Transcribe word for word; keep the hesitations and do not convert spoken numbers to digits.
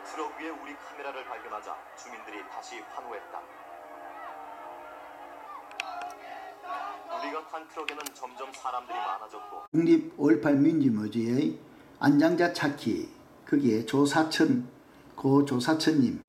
트럭 위에 우리 카메라를 발견하자 주민들이 다시 환호했다. 우리가 탄 트럭에는 점점 사람들이 많아졌고 국립 오일팔 민주무지의 안장자 찾기, 거기에 조사천, 고 조사천님